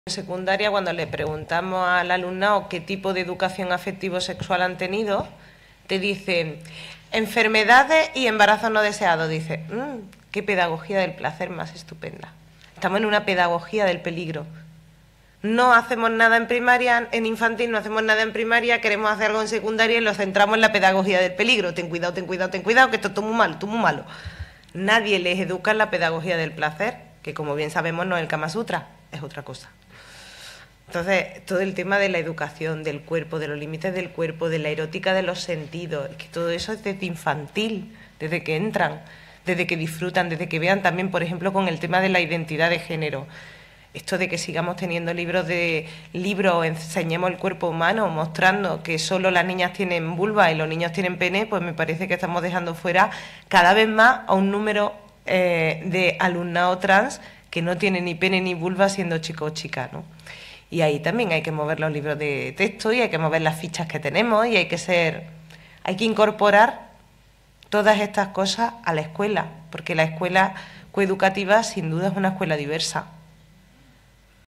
En secundaria, cuando le preguntamos al alumnado qué tipo de educación afectivo-sexual han tenido, te dicen enfermedades y embarazos no deseados. Dice, qué pedagogía del placer más estupenda. Estamos en una pedagogía del peligro. No hacemos nada en primaria, en infantil, no hacemos nada en primaria, queremos hacer algo en secundaria y lo centramos en la pedagogía del peligro. Ten cuidado, ten cuidado, ten cuidado, que esto es todo muy malo, todo muy malo. Nadie les educa en la pedagogía del placer, que como bien sabemos no es el Kama Sutra, es otra cosa. Entonces, todo el tema de la educación del cuerpo, de los límites del cuerpo, de la erótica de los sentidos, es que todo eso es desde infantil, desde que entran, desde que disfrutan, desde que vean también, por ejemplo, con el tema de la identidad de género. Esto de que sigamos teniendo libros, enseñemos el cuerpo humano, mostrando que solo las niñas tienen vulva y los niños tienen pene, pues me parece que estamos dejando fuera cada vez más a un número de alumnado trans que no tiene ni pene ni vulva siendo chico o chica, ¿no? Y ahí también hay que mover los libros de texto y hay que mover las fichas que tenemos y hay que incorporar todas estas cosas a la escuela, porque la escuela coeducativa sin duda es una escuela diversa.